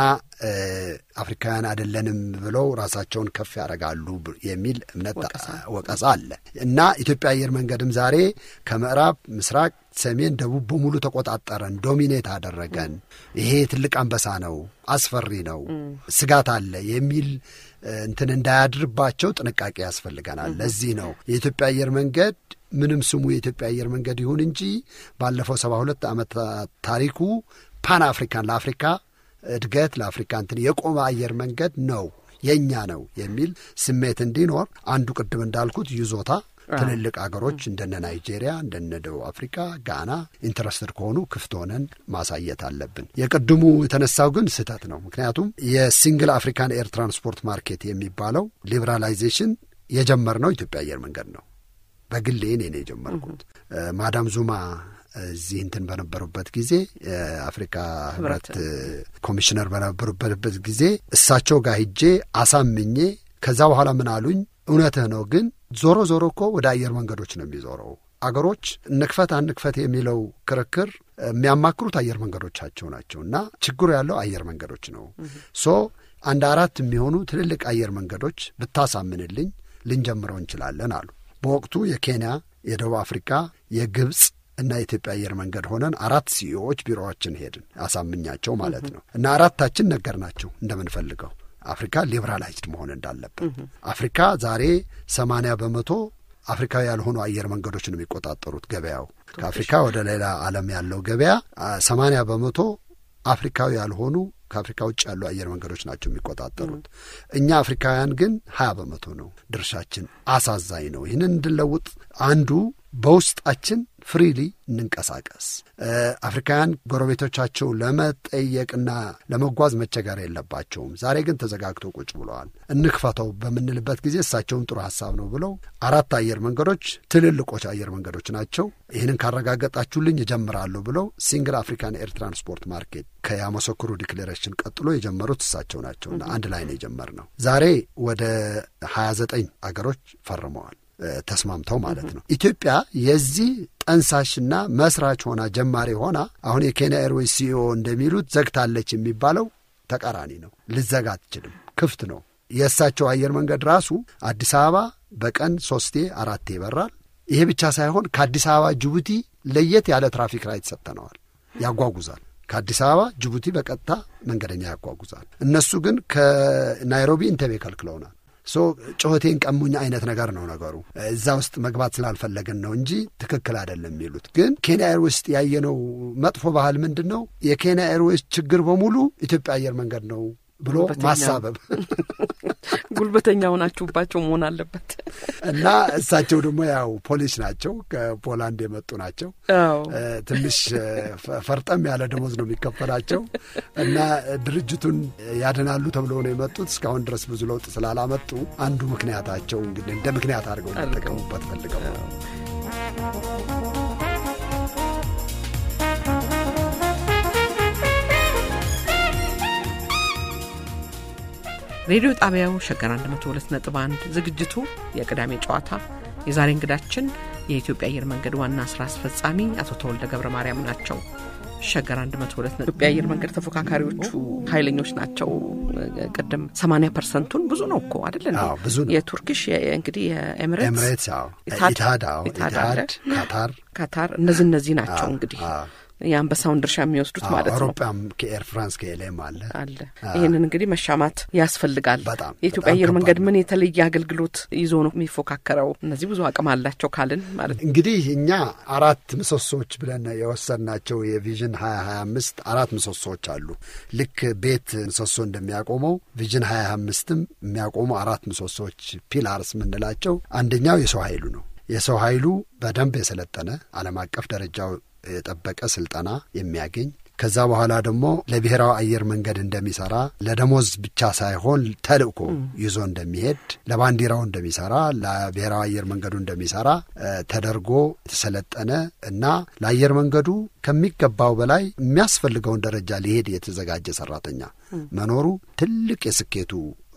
አፍሪካውያን አይደለንም ብለው ራሳቸውን ከፍ ያደርጋሉ የሚል እምነት ወቀሳ አለ እና ኢትዮጵያ አየር መንገድም ዛሬ ከምዕራብ፣ ምስራቅ፣ ሰሜን፣ ደቡብ በሙሉ ተቆጣጠረን፣ ዶሚኔት አደረገን፣ ይሄ ትልቅ አንበሳ ነው፣ አስፈሪ ነው፣ ስጋት አለ የሚል እንትን እንዳያድርባቸው ጥንቃቄ ያስፈልገናል። ለዚህ ነው የኢትዮጵያ አየር መንገድ ምንም ስሙ የኢትዮጵያ አየር መንገድ ይሁን እንጂ ባለፈው ሰባ ሁለት ዓመት ታሪኩ ፓን አፍሪካን ለአፍሪካ እድገት ለአፍሪካ እንትን የቆመ አየር መንገድ ነው፣ የኛ ነው የሚል ስሜት እንዲኖር አንዱ ቅድም እንዳልኩት ይዞታ ትልልቅ አገሮች እንደነ ናይጄሪያ እንደነ ደቡብ አፍሪካ፣ ጋና ኢንተረስትድ ከሆኑ ክፍት ሆነን ማሳየት አለብን። የቅድሙ የተነሳው ግን ስህተት ነው። ምክንያቱም የሲንግል አፍሪካን ኤር ትራንስፖርት ማርኬት የሚባለው ሊበራላይዜሽን የጀመርነው ኢትዮጵያ አየር መንገድ ነው። በግሌ እኔ ነው የጀመርኩት። ማዳም ዙማ እዚህ እንትን በነበሩበት ጊዜ የአፍሪካ ህብረት ኮሚሽነር በነበሩበት ጊዜ እሳቸው ጋር ሂጄ አሳምኜ ከዛ በኋላ ምን አሉኝ፣ እውነትህ ነው፣ ግን ዞሮ ዞሮ እኮ ወደ አየር መንገዶች ነው የሚዞረው። አገሮች እንክፈት አንክፈት የሚለው ክርክር የሚያማክሩት አየር መንገዶቻቸው ናቸው እና ችግሩ ያለው አየር መንገዶች ነው። ሶ አንድ አራት የሚሆኑ ትልልቅ አየር መንገዶች ብታሳምንልኝ ልንጀምረው እንችላለን አሉ። በወቅቱ የኬንያ፣ የደቡብ አፍሪካ፣ የግብጽ እና የኢትዮጵያ አየር መንገድ ሆነን አራት ሲኢኦዎች ቢሮዎችን ሄድን፣ አሳምኛቸው ማለት ነው እና አራታችን ነገርናቸው እንደምንፈልገው አፍሪካ ሊበራላይዝድ መሆን እንዳለበት። አፍሪካ ዛሬ ሰማንያ በመቶ አፍሪካዊ ያልሆኑ አየር መንገዶች ነው የሚቆጣጠሩት ገበያው። ከአፍሪካ ወደ ሌላ ዓለም ያለው ገበያ ሰማንያ በመቶ አፍሪካዊ ያልሆኑ ከአፍሪካ ውጭ ያሉ አየር መንገዶች ናቸው የሚቆጣጠሩት። እኛ አፍሪካውያን ግን ሀያ በመቶ ነው ድርሻችን። አሳዛኝ ነው። ይህንን እንድንለውጥ አንዱ በውስጣችን ፍሪሊ እንንቀሳቀስ። አፍሪካውያን ጎረቤቶቻቸው ለመጠየቅና ለመጓዝ መቸገር የለባቸውም። ዛሬ ግን ተዘጋግተው ቁጭ ብለዋል። እንክፈተው በምንልበት ጊዜ እሳቸውን ጥሩ ሀሳብ ነው ብለው አራት አየር መንገዶች ትልልቆች አየር መንገዶች ናቸው፣ ይህንን ካረጋገጣችሁልኝ እጀምራለሁ ብለው ሲንግል አፍሪካን ኤር ትራንስፖርት ማርኬት ከያመሰክሩ ዲክሌሬሽን ቀጥሎ የጀመሩት እሳቸው ናቸውና አንድ ላይ ነው የጀመርነው። ዛሬ ወደ ሀያ ዘጠኝ አገሮች ፈርመዋል ተስማምተው ማለት ነው። ኢትዮጵያ የዚህ ጠንሳሽና መስራች ሆና ጀማሪ ሆና አሁን የኬንያ ኤርዌይስ ሲኢኦ እንደሚሉት ዘግታለች የሚባለው ተቃራኒ ነው። ልዘጋ አትችልም፣ ክፍት ነው። የእሳቸው አየር መንገድ ራሱ አዲስ አበባ በቀን ሶስቴ አራቴ ይበራል። ይሄ ብቻ ሳይሆን ከአዲስ አበባ ጅቡቲ ለየት ያለ ትራፊክ ራይት ሰጥተነዋል፣ ያጓጉዛል። ከአዲስ አበባ ጅቡቲ በቀጥታ መንገደኛ ያጓጉዛል። እነሱ ግን ከናይሮቢ ኢንተቤ ከልክለውናል። ሶ ጮኸቴን ቀሙኝ አይነት ነገር ነው ነገሩ። እዛ ውስጥ መግባት ስላልፈለግን ነው እንጂ ትክክል አይደለም የሚሉት። ግን ኬንያ ኤርዌይስ ያየነው መጥፎ ባህል ምንድን ነው? የኬንያ ኤርዌይስ ችግር በሙሉ ኢትዮጵያ አየር መንገድ ነው ብሎ ማሳበብ ጉልበተኛው ናችሁባቸው መሆን አለበት እና እሳቸው ደግሞ ያው ፖሊስ ናቸው ከፖላንድ የመጡ ናቸው ትንሽ ፈርጠም ያለ ደሞዝ ነው የሚከፈላቸው እና ድርጅቱን ያድናሉ ተብሎ ነው የመጡት እስካሁን ድረስ ብዙ ለውጥ ስላላመጡ አንዱ ምክንያታቸው እንግዲህ እንደ ምክንያት አድርገው ተጠቀሙበት ፈልገው ሬዲዮ ጣቢያው ሸገር አንድ መቶ ሁለት ነጥብ አንድ ዝግጅቱ የቅዳሜ ጨዋታ የዛሬ እንግዳችን የኢትዮጵያ አየር መንገድ ዋና ስራ አስፈጻሚ አቶ ተወልደ ገብረ ማርያም ናቸው። ሸገር አንድ መቶ ሁለት ኢትዮጵያ አየር መንገድ ተፎካካሪዎቹ ኃይለኞች ናቸው። ቀደም ሰማንያ ፐርሰንት ብዙ ነው እኮ አይደል? አዎ ብዙ ነው። የቱርኪሽ እንግዲህ የኤሚሬትስ ኤሚሬትስ አዎ ኢታድ አዎ ኢታድ ካታር ካታር እነዚህ እነዚህ ናቸው እንግዲህ የአንበሳውን ድርሻ የሚወስዱት ማለት ነው። አውሮፓም ከኤር ፍራንስ ከኤልኤም አለ አለ ይሄንን እንግዲህ መሻማት ያስፈልጋል። የኢትዮጵያ አየር መንገድ ምን የተለየ አገልግሎት ይዞ ነው የሚፎካከረው? እነዚህ ብዙ አቅም አላቸው ካልን ማለት እንግዲህ እኛ አራት ምሰሶች ብለን የወሰድናቸው የቪዥን ሀያ ሀያ አምስት አራት ምሰሶች አሉ። ልክ ቤት ምሰሶ እንደሚያቆመው ቪዥን ሀያ ሀያ አምስትም የሚያቆሙ አራት ምሰሶች ፒላርስ ምንላቸው አንደኛው የሰው ኃይሉ ነው። የሰው ኃይሉ በደንብ የሰለጠነ ዓለም አቀፍ ደረጃው የጠበቀ ስልጠና የሚያገኝ ከዛ በኋላ ደግሞ ለብሔራዊ አየር መንገድ እንደሚሰራ ለደሞዝ ብቻ ሳይሆን ተልእኮ ይዞ እንደሚሄድ ለባንዲራው እንደሚሰራ ለብሔራዊ አየር መንገዱ እንደሚሰራ ተደርጎ የተሰለጠነ እና ለአየር መንገዱ ከሚገባው በላይ የሚያስፈልገውን ደረጃ ሊሄድ የተዘጋጀ ሰራተኛ መኖሩ ትልቅ የስኬቱ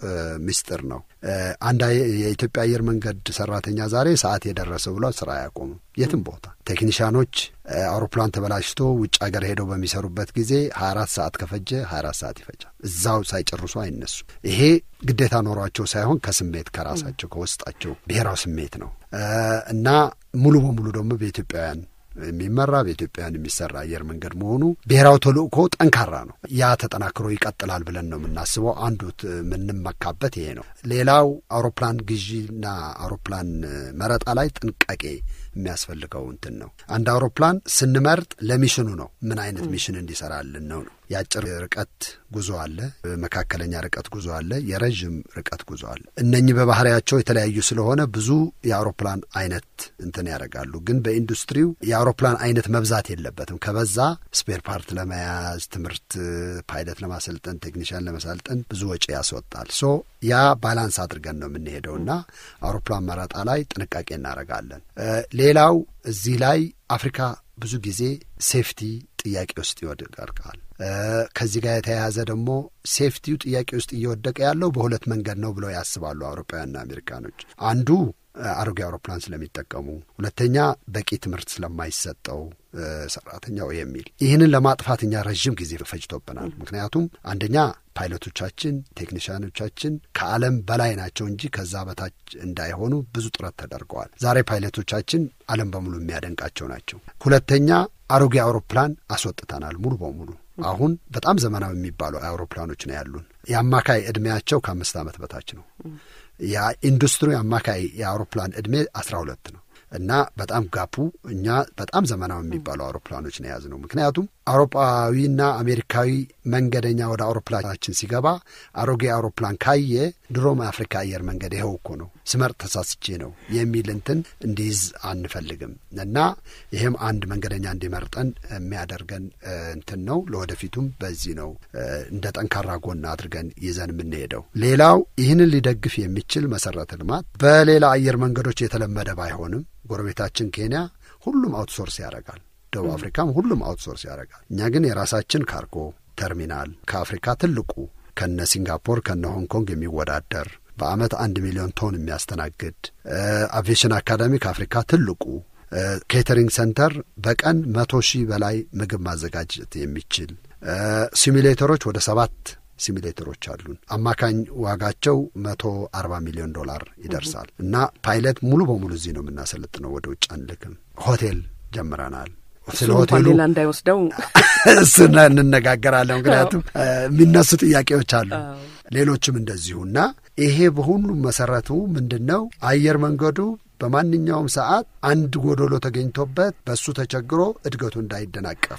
ሚስጥር ነው። አንድ የኢትዮጵያ አየር መንገድ ሰራተኛ ዛሬ ሰዓት የደረሰው ብሎ ስራ ያቆሙ የትም ቦታ ቴክኒሻኖች አውሮፕላን ተበላሽቶ ውጭ ሀገር ሄደው በሚሰሩበት ጊዜ ሀያ አራት ሰዓት ከፈጀ ሀያ አራት ሰዓት ይፈጃል። እዛው ሳይጨርሱ አይነሱ። ይሄ ግዴታ ኖሯቸው ሳይሆን ከስሜት ከራሳቸው ከውስጣቸው ብሔራዊ ስሜት ነው እና ሙሉ በሙሉ ደግሞ በኢትዮጵያውያን የሚመራ በኢትዮጵያውያን የሚሰራ አየር መንገድ መሆኑ ብሔራዊ ተልእኮ ጠንካራ ነው። ያ ተጠናክሮ ይቀጥላል ብለን ነው የምናስበው። አንዱ የምንመካበት ይሄ ነው። ሌላው አውሮፕላን ግዢና አውሮፕላን መረጣ ላይ ጥንቃቄ የሚያስፈልገው እንትን ነው። አንድ አውሮፕላን ስንመርጥ ለሚሽኑ ነው። ምን አይነት ሚሽን እንዲሰራልን ነው ነው የአጭር ርቀት ጉዞ አለ፣ መካከለኛ ርቀት ጉዞ አለ፣ የረጅም ርቀት ጉዞ አለ። እነኚህ በባህሪያቸው የተለያዩ ስለሆነ ብዙ የአውሮፕላን አይነት እንትን ያደርጋሉ። ግን በኢንዱስትሪው የአውሮፕላን አይነት መብዛት የለበትም። ከበዛ ስፔር ፓርት ለመያዝ ትምህርት ፓይለት ለማሰልጠን ቴክኒሻን ለማሰልጠን ብዙ ወጪ ያስወጣል። ሶ ያ ባላንስ አድርገን ነው የምንሄደውና አውሮፕላን መረጣ ላይ ጥንቃቄ እናደርጋለን። ሌላው እዚህ ላይ አፍሪካ ብዙ ጊዜ ሴፍቲ ጥያቄ ውስጥ ይወድቃል። ከዚህ ጋር የተያያዘ ደግሞ ሴፍቲው ጥያቄ ውስጥ እየወደቀ ያለው በሁለት መንገድ ነው ብለው ያስባሉ አውሮፓውያንና አሜሪካኖች። አንዱ አሮጌ አውሮፕላን ስለሚጠቀሙ፣ ሁለተኛ በቂ ትምህርት ስለማይሰጠው ሰራተኛው የሚል ይህንን ለማጥፋት እኛ ረጅም ጊዜ ፈጅቶብናል። ምክንያቱም አንደኛ ፓይለቶቻችን ቴክኒሻኖቻችን ከዓለም በላይ ናቸው እንጂ ከዛ በታች እንዳይሆኑ ብዙ ጥረት ተደርገዋል። ዛሬ ፓይለቶቻችን ዓለም በሙሉ የሚያደንቃቸው ናቸው። ሁለተኛ አሮጌ አውሮፕላን አስወጥተናል ሙሉ በሙሉ። አሁን በጣም ዘመናዊ የሚባሉ አውሮፕላኖች ነው ያሉን። የአማካይ ዕድሜያቸው ከአምስት ዓመት በታች ነው። የኢንዱስትሪ አማካይ የአውሮፕላን ዕድሜ አስራ ሁለት ነው እና በጣም ጋፑ እኛ በጣም ዘመናዊ የሚባሉ አውሮፕላኖች ነው የያዝነው። ምክንያቱም አውሮፓዊና አሜሪካዊ መንገደኛ ወደ አውሮፕላናችን ሲገባ አሮጌ አውሮፕላን ካየ ድሮም አፍሪካ አየር መንገድ ይኸው እኮ ነው ስመርጥ ተሳስቼ ነው የሚል እንትን እንዲይዝ አንፈልግም እና ይሄም አንድ መንገደኛ እንዲመርጠን የሚያደርገን እንትን ነው። ለወደፊቱም በዚህ ነው እንደ ጠንካራ ጎን አድርገን ይዘን የምንሄደው። ሌላው ይህንን ሊደግፍ የሚችል መሰረተ ልማት በሌላ አየር መንገዶች የተለመደ ባይሆንም ጎረቤታችን ኬንያ ሁሉም አውትሶርስ ያደርጋል። ደቡብ አፍሪካም ሁሉም አውትሶርስ ያደርጋል። እኛ ግን የራሳችን ካርጎ ተርሚናል ከአፍሪካ ትልቁ ከነ ሲንጋፖር ከነ ሆንግ ኮንግ የሚወዳደር በአመት አንድ ሚሊዮን ቶን የሚያስተናግድ አቪዬሽን አካዳሚ ከአፍሪካ ትልቁ ኬተሪንግ ሴንተር በቀን መቶ ሺህ በላይ ምግብ ማዘጋጀት የሚችል ሲሙሌተሮች ወደ ሰባት ሲሙሌተሮች አሉን። አማካኝ ዋጋቸው መቶ አርባ ሚሊዮን ዶላር ይደርሳል እና ፓይለት ሙሉ በሙሉ እዚህ ነው የምናሰለጥነው፣ ወደ ውጭ አንልክም። ሆቴል ጀምረናል። ስለ ሆቴሉ ሌላ እንዳይወስደው እሱን እንነጋገራለን። ምክንያቱም የሚነሱ ጥያቄዎች አሉ፣ ሌሎችም እንደዚሁና ይሄ በሁሉም መሰረቱ ምንድነው አየር መንገዱ በማንኛውም ሰዓት አንድ ጎዶሎ ተገኝቶበት በሱ ተቸግሮ እድገቱ እንዳይደናቀፍ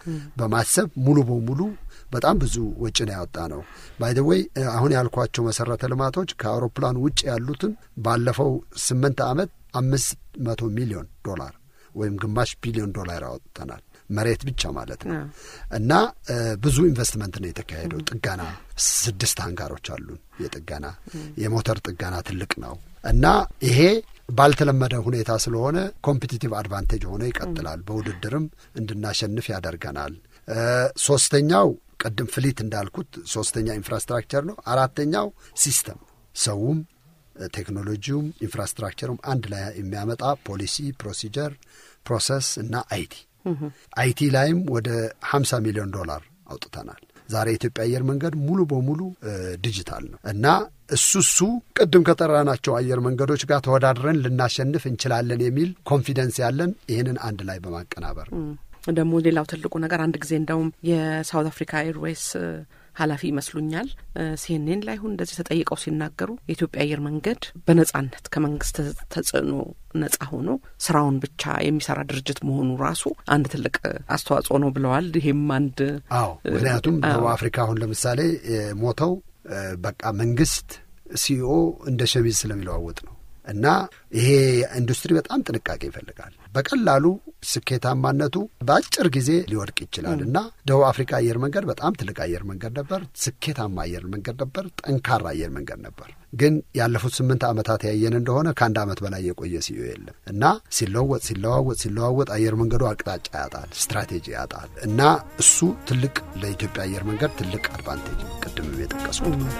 በማሰብ ሙሉ በሙሉ በጣም ብዙ ወጪ ነው ያወጣ ነው። ባይ ዘ ዌይ አሁን ያልኳቸው መሰረተ ልማቶች ከአውሮፕላን ውጭ ያሉትን ባለፈው ስምንት ዓመት አምስት መቶ ሚሊዮን ዶላር ወይም ግማሽ ቢሊዮን ዶላር አወጣናል። መሬት ብቻ ማለት ነው። እና ብዙ ኢንቨስትመንት ነው የተካሄደው። ጥገና ስድስት አንጋሮች አሉን። የጥገና የሞተር ጥገና ትልቅ ነው። እና ይሄ ባልተለመደ ሁኔታ ስለሆነ ኮምፒቲቲቭ አድቫንቴጅ ሆኖ ይቀጥላል። በውድድርም እንድናሸንፍ ያደርገናል። ሶስተኛው ቀደም ፍሊት እንዳልኩት ሶስተኛ ኢንፍራስትራክቸር ነው። አራተኛው ሲስተም ሰውም ቴክኖሎጂውም ኢንፍራስትራክቸሩም አንድ ላይ የሚያመጣ ፖሊሲ፣ ፕሮሲጀር፣ ፕሮሰስ እና አይቲ አይቲ ላይም ወደ ሀምሳ ሚሊዮን ዶላር አውጥተናል። ዛሬ የኢትዮጵያ አየር መንገድ ሙሉ በሙሉ ዲጂታል ነው እና እሱ እሱ ቅድም ከጠራናቸው አየር መንገዶች ጋር ተወዳድረን ልናሸንፍ እንችላለን የሚል ኮንፊደንስ ያለን ይህንን አንድ ላይ በማቀናበር ደግሞ ሌላው ትልቁ ነገር አንድ ጊዜ እንደውም የሳውት አፍሪካ ኤርዌይስ ኃላፊ ይመስሉኛል ሲኤንኤን ላይ ሁን እንደዚህ ተጠይቀው ሲናገሩ የኢትዮጵያ አየር መንገድ በነጻነት ከመንግስት ተጽዕኖ ነጻ ሆኖ ስራውን ብቻ የሚሰራ ድርጅት መሆኑ ራሱ አንድ ትልቅ አስተዋጽኦ ነው ብለዋል። ይሄም አንድ አዎ ምክንያቱም በአፍሪካ አሁን ለምሳሌ ሞተው በቃ መንግስት ሲኦ እንደ ሸሚዝ ስለሚለዋወጥ ነው እና ይሄ ኢንዱስትሪ በጣም ጥንቃቄ ይፈልጋል። በቀላሉ ስኬታማነቱ በአጭር ጊዜ ሊወድቅ ይችላል እና ደቡብ አፍሪካ አየር መንገድ በጣም ትልቅ አየር መንገድ ነበር። ስኬታማ አየር መንገድ ነበር። ጠንካራ አየር መንገድ ነበር። ግን ያለፉት ስምንት ዓመታት ያየን እንደሆነ ከአንድ ዓመት በላይ የቆየ ሲዮ የለም እና ሲለወጥ ሲለዋወጥ ሲለዋወጥ አየር መንገዱ አቅጣጫ ያጣል፣ ስትራቴጂ ያጣል እና እሱ ትልቅ ለኢትዮጵያ አየር መንገድ ትልቅ አድቫንቴጅ ቅድም የጠቀስኩት ነው።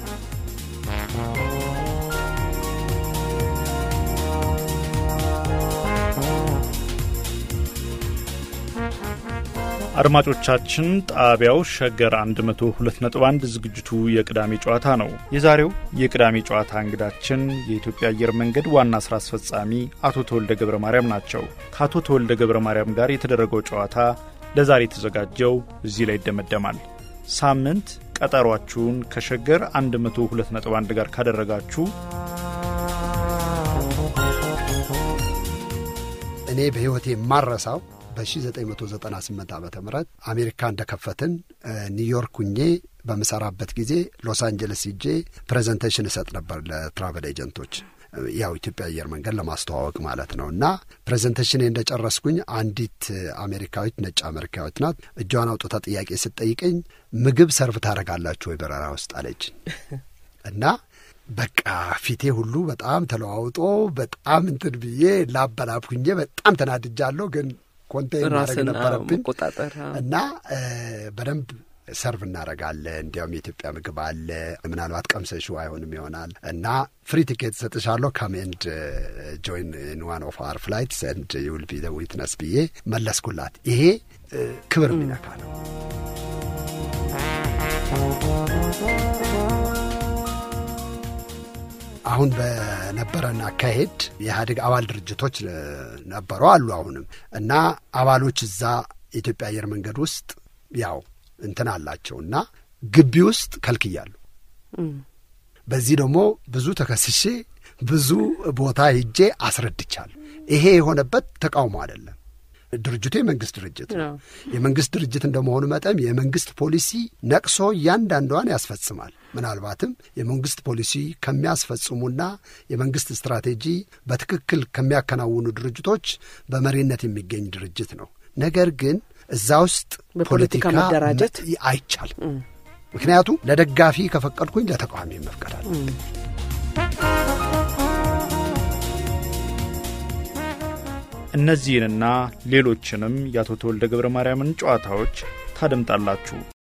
አድማጮቻችን ጣቢያው ሸገር መቶ ሁለት ነጥብ አንድ ዝግጅቱ የቅዳሜ ጨዋታ ነው። የዛሬው የቅዳሜ ጨዋታ እንግዳችን የኢትዮጵያ አየር መንገድ ዋና ስራ አስፈጻሚ አቶ ተወልደ ገብረ ማርያም ናቸው። ከአቶ ተወልደ ገብረ ማርያም ጋር የተደረገው ጨዋታ ለዛሬ ተዘጋጀው እዚህ ላይ ይደመደማል። ሳምንት ቀጠሯችሁን ከሸገር መቶ ሁለት ነጥብ አንድ ጋር ካደረጋችሁ እኔ በህይወቴ ማረሳው በ1998 ዓመተ ምህረት አሜሪካ እንደከፈትን ኒውዮርክ ሁኜ በመሰራበት ጊዜ ሎስ አንጀለስ ሄጄ ፕሬዘንቴሽን እሰጥ ነበር ለትራቨል ኤጀንቶች ያው ኢትዮጵያ አየር መንገድ ለማስተዋወቅ ማለት ነውና ፕሬዘንቴሽን እንደጨረስኩኝ አንዲት አሜሪካዊት ነጭ አሜሪካዊት ናት እጇን አውጥታ ጥያቄ ስትጠይቀኝ ምግብ ሰርቭ ታረጋላችሁ ወይ በረራ ውስጥ አለች እና በቃ ፊቴ ሁሉ በጣም ተለዋውጦ በጣም እንትን ብዬ ላበላብኩኝ በጣም ተናድጃለሁ። ግን ኮንቴይን ማድረግ ነበረብኝ እና በደንብ ሰርቭ እናረጋለን። እንዲያውም የኢትዮጵያ ምግብ አለ ምናልባት ቀምሰሽው አይሆንም ይሆናል እና ፍሪ ቲኬት ሰጥሻለሁ ካም ኤንድ ጆይን ኢን ዋን ኦፍ አወር ፍላይትስ ኤንድ ዩ ዊል ቢ ዘ ዊትነስ ብዬ መለስኩላት። ይሄ ክብር የሚነካ ነው። አሁን በነበረና አካሄድ የኢህአዴግ አባል ድርጅቶች ነበሩ አሉ አሁንም እና አባሎች እዛ ኢትዮጵያ አየር መንገድ ውስጥ ያው እንትን አላቸውና ግቢ ውስጥ ከልክያሉ። በዚህ ደግሞ ብዙ ተከስሼ ብዙ ቦታ ሄጄ አስረድቻለሁ። ይሄ የሆነበት ተቃውሞ አይደለም። ድርጅቱ የመንግስት ድርጅት ነው። የመንግስት ድርጅት እንደመሆኑ መጠን የመንግስት ፖሊሲ ነቅሶ ያንዳንዷን ያስፈጽማል። ምናልባትም የመንግስት ፖሊሲ ከሚያስፈጽሙና የመንግስት ስትራቴጂ በትክክል ከሚያከናውኑ ድርጅቶች በመሪነት የሚገኝ ድርጅት ነው። ነገር ግን እዛ ውስጥ ፖለቲካ መደራጀት አይቻልም። ምክንያቱም ለደጋፊ ከፈቀድኩኝ ለተቃዋሚ መፍቀዳል። እነዚህንና ሌሎችንም የአቶ ተወልደ ገብረ ማርያምን ጨዋታዎች ታደምጣላችሁ።